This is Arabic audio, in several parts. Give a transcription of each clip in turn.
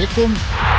بكم.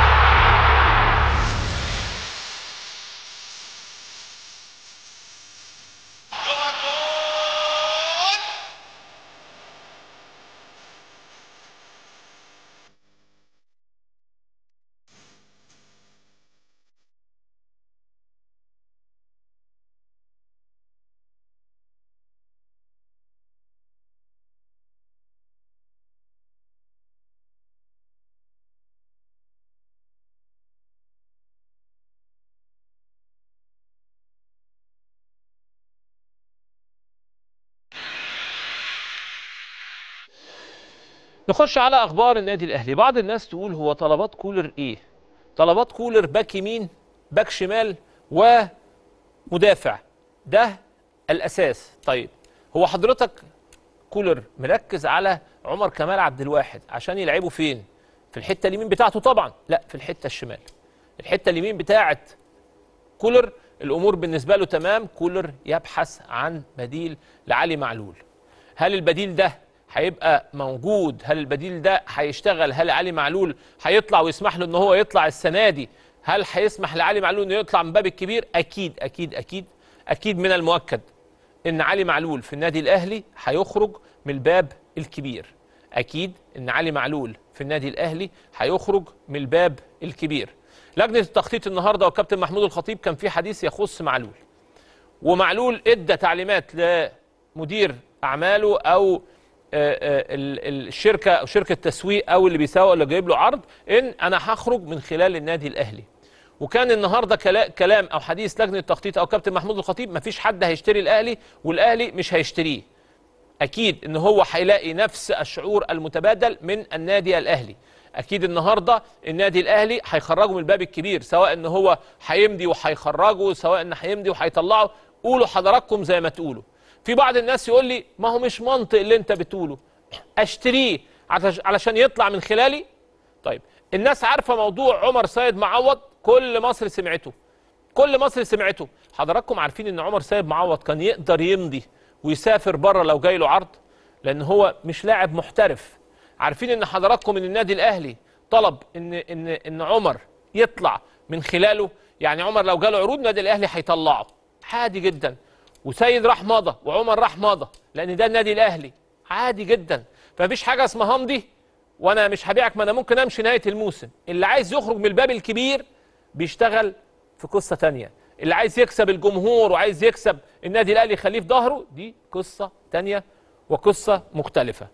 نخش على اخبار النادي الاهلي. بعض الناس تقول هو طلبات كولر ايه؟ طلبات كولر باك يمين، باك شمال، ومدافع. ده الاساس. طيب هو حضرتك كولر مركز على عمر كمال عبد الواحد عشان يلعبه فين؟ في الحته اليمين بتاعته طبعا؟ لا، في الحته الشمال. الحته اليمين بتاعه كولر الامور بالنسبه له تمام. كولر يبحث عن بديل لعلي معلول. هل البديل ده هيبقى موجود؟ هل البديل ده هيشتغل؟ هل علي معلول هيطلع ويسمح له ان هو يطلع السنه دي؟ هل هيسمح لعلي معلول انه يطلع من باب الكبير؟ اكيد اكيد اكيد اكيد من المؤكد ان علي معلول في النادي الاهلي هيخرج من الباب الكبير. اكيد ان علي معلول في النادي الاهلي هيخرج من الباب الكبير. لجنه التخطيط النهارده والكابتن محمود الخطيب كان في حديث يخص معلول، ومعلول ادى تعليمات لمدير اعماله او الشركه او شركه تسويق او اللي بيسوق اللي جايب له عرض ان انا هخرج من خلال النادي الاهلي. وكان النهارده كلام او حديث لجنه التخطيط او كابتن محمود الخطيب مفيش حد هيشتري الاهلي والاهلي مش هيشتريه. اكيد ان هو هيلاقي نفس الشعور المتبادل من النادي الاهلي. اكيد النهارده النادي الاهلي هيخرجه من الباب الكبير، سواء ان هو هيمضي وهيخرجه، سواء ان هيمضي وهيطلعه. قولوا حضراتكم زي ما تقولوا. في بعض الناس يقول لي ما هو مش منطق اللي انت بتقوله، اشتريه علشان يطلع من خلالي. طيب الناس عارفه موضوع عمر سيد معوض، كل مصر سمعته، كل مصر سمعته. حضراتكم عارفين ان عمر سيد معوض كان يقدر يمضي ويسافر بره لو جاي له عرض، لان هو مش لاعب محترف. عارفين ان حضراتكم ان النادي الاهلي طلب ان عمر يطلع من خلاله. يعني عمر لو جاله عروض النادي الاهلي هيطلعه عادي جدا. وسيد راح مضى وعمر راح مضى، لان ده النادي الاهلي عادي جدا. فمفيش حاجه اسمها همضي وانا مش هبيعك، ما انا ممكن امشي نهايه الموسم. اللي عايز يخرج من الباب الكبير بيشتغل في قصه ثانيه. اللي عايز يكسب الجمهور وعايز يكسب النادي الاهلي يخليه في ظهره، دي قصه ثانيه وقصه مختلفه.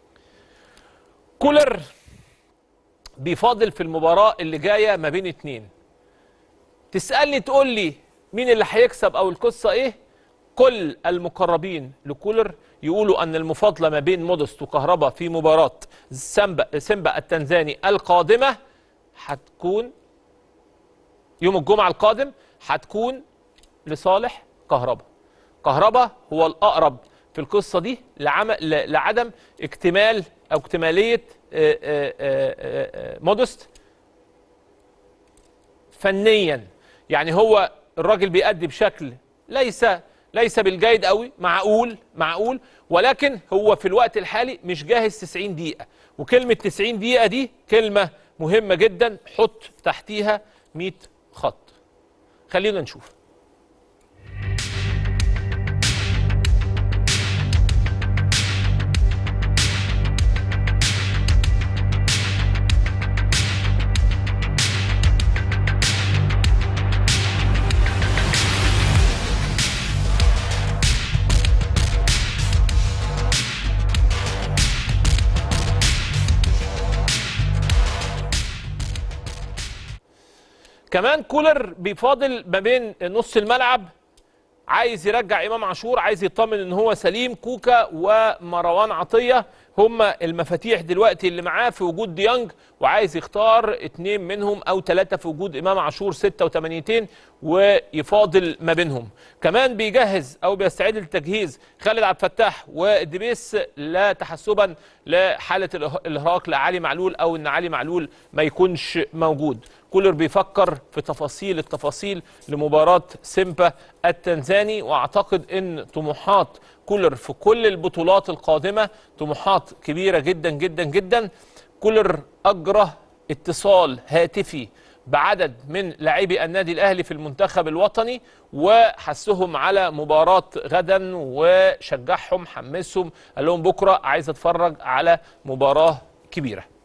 كولر بيفاضل في المباراه اللي جايه ما بين اتنين. تسالني تقول لي مين اللي هيكسب او القصه ايه؟ كل المقربين لكولر يقولوا ان المفاضله ما بين مودست وكهربا في مباراه سيمبا التنزاني القادمه هتكون يوم الجمعه القادم، هتكون لصالح كهربا. كهربا هو الاقرب في القصه دي لعدم اكتمال او اكتماليه مودست فنيا. يعني هو الراجل بيأدي بشكل ليس بالجيد قوي، معقول، ولكن هو في الوقت الحالي مش جاهز 90 دقيقة. وكلمة 90 دقيقة دي كلمة مهمة جدا، حط تحتيها 100 خط. خلينا نشوف. كمان كولر بيفاضل ما بين نص الملعب، عايز يرجع امام عاشور، عايز يطمن ان هو سليم. كوكا ومروان عطيه هم المفاتيح دلوقتي اللي معاه في وجود ديانج، وعايز يختار 2 منهم او 3 في وجود امام عاشور 86 ويفاضل ما بينهم. كمان بيجهز او بيستعد للتجهيز خالد عبد الفتاح والدبيس لا تحسبا لحاله الارهاق لعلي معلول او ان علي معلول ما يكونش موجود. كولر بيفكر في التفاصيل لمباراة سيمبا التنزاني، واعتقد ان طموحات كولر في كل البطولات القادمة طموحات كبيرة جدا جدا جدا. كولر أجرى اتصال هاتفي بعدد من لاعبي النادي الاهلي في المنتخب الوطني، وحثهم على مباراة غدا وشجعهم حمسهم، قال لهم بكرة عايز اتفرج على مباراة كبيرة.